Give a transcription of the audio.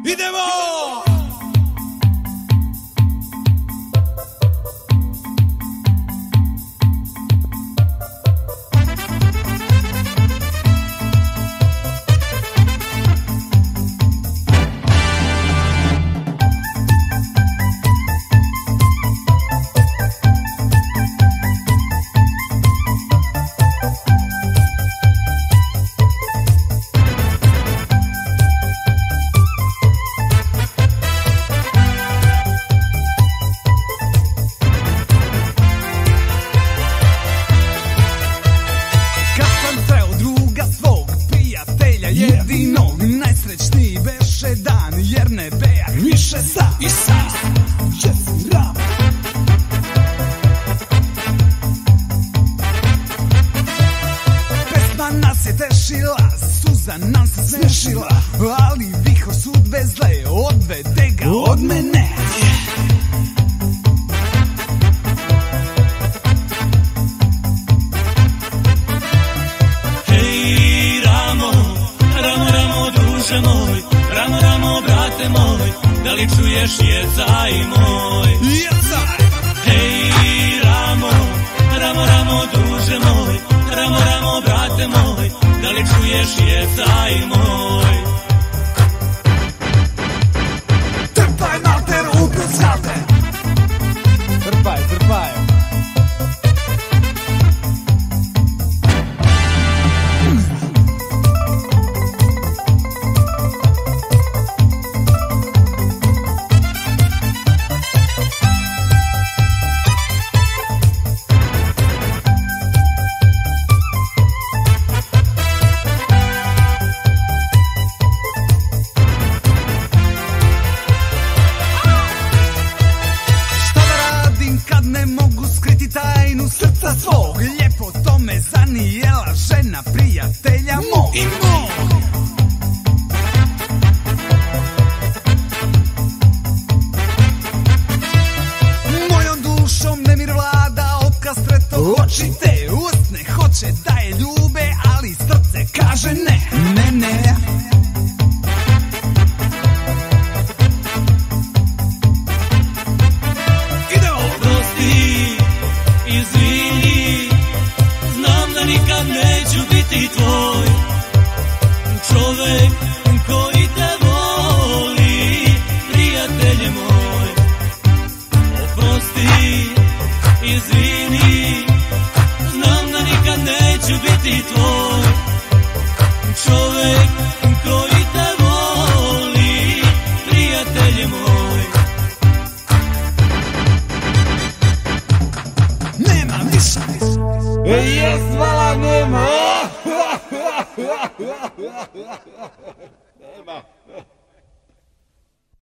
Idemo! Jedinog, najsrećniji beše dan, jer ne bejak više sam. I sam, yes, ram. Pesma nas je tešila, suza nam se smešila, ali vihor sudbe zle odvede ga od mene. Moj, ramo, ramo, brate moj, da li čuješ jecaj moj? Jecaj! Hej, ramo, ramo, ramo, druže moj, ramo, ramo, brate moj, da li čuješ jecaj moj? Trpaj, mater, uput znate! Trpaj, trpaj! Srca svog, lijepo to me zanijela žena prijatelja mog i mog. Mojom dušom nemir vlada, otkaz sretno hoćite, ust ne hoće da je ljube, ali srce kaže ne, ne, ne. Nikad neću biti tvoj čovek koji te voli, prijatelje moj. Oprosti, izvini, znam da nikad neću biti tvoj čovek koji te voli, prijatelje moj. Nema više. Jes, hvala, nema!